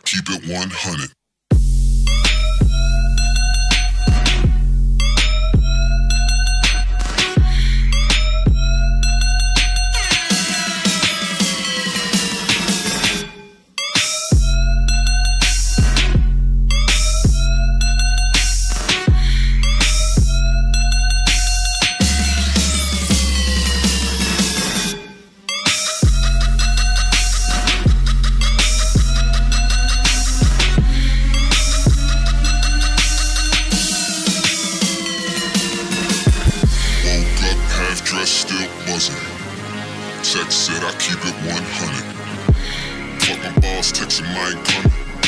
keep it 100. Still buzzing. Text said I keep it 100. Fuck my balls, texting my ain't coming.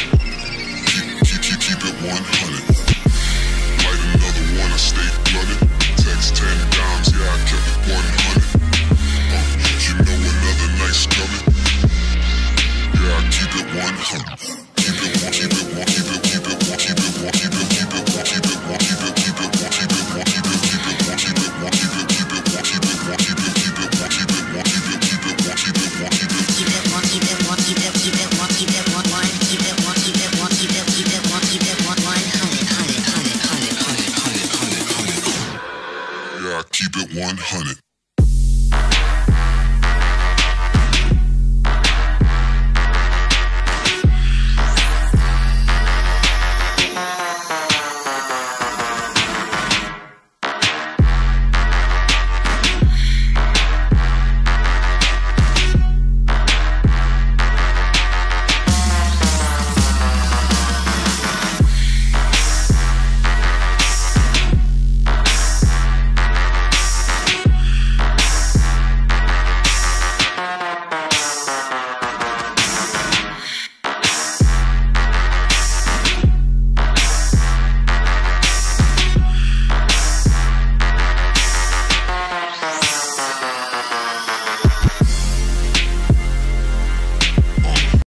Keep it 100. Light another one, I stay flooded. Text 10 dimes, yeah, I kept it 100. You know another night's coming. Yeah, I keep it 100. Keep it 1, keep it 1, keep it, keep it 1, keep it 1, keep it, keep it 1, keep it 1, keep it, keep it 1, keep it 1, keep it, keep it 1, keep it 1, keep it, keep it 1, keep it 1, keep it, keep it 1, keep it 1, keep it, keep it 1, keep it 1, keep it, keep it 1, keep it 1, keep it, keep it 1, keep it 1, 1, keep it 1, keep it 1, keep it, keep it 1, keep it 1, 100. Yeah, I keep it 100.